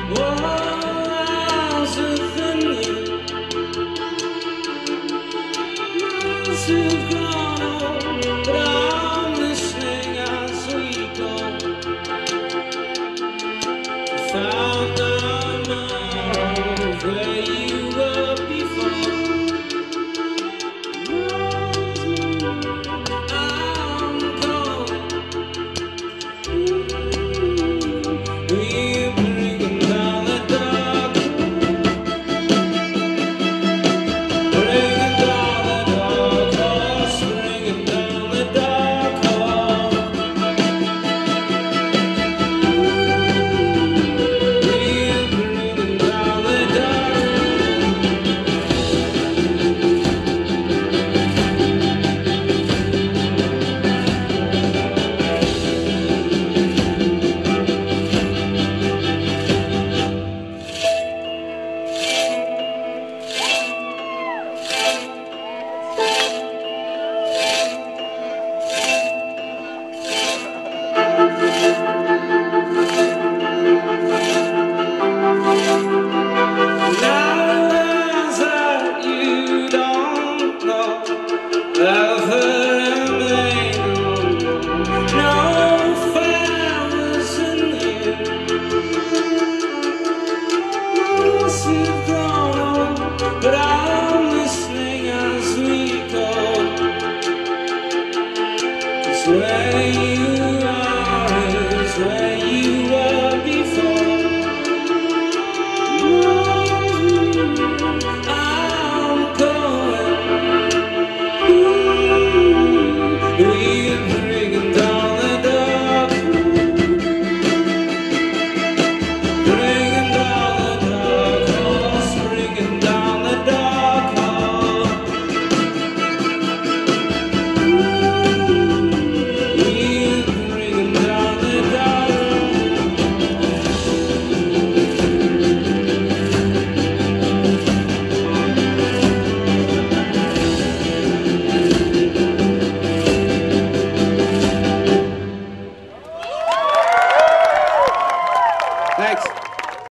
wiser than you. Miles have gone on, but I'm listening as we go. Found out more of where you were before. I'm going. We're bringing down the dark. Bringing down the dark horse. Bringing down the dark horse. We're bringing down the dark. I've heard him no flowers in the air. Months have gone on, but I'm listening as we go. 'Cause where you are is where you were before. I'm going. We're bringing down the dark. Bringing down the dark horse. Bringing down the dark horse. We're bringing down the dark. Thanks.